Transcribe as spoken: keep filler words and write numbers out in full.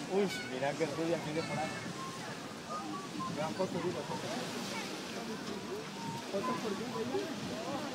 Uy, mira que rubia aquí de por ahí. Vean fotos, digo, fotos. Fotos por día,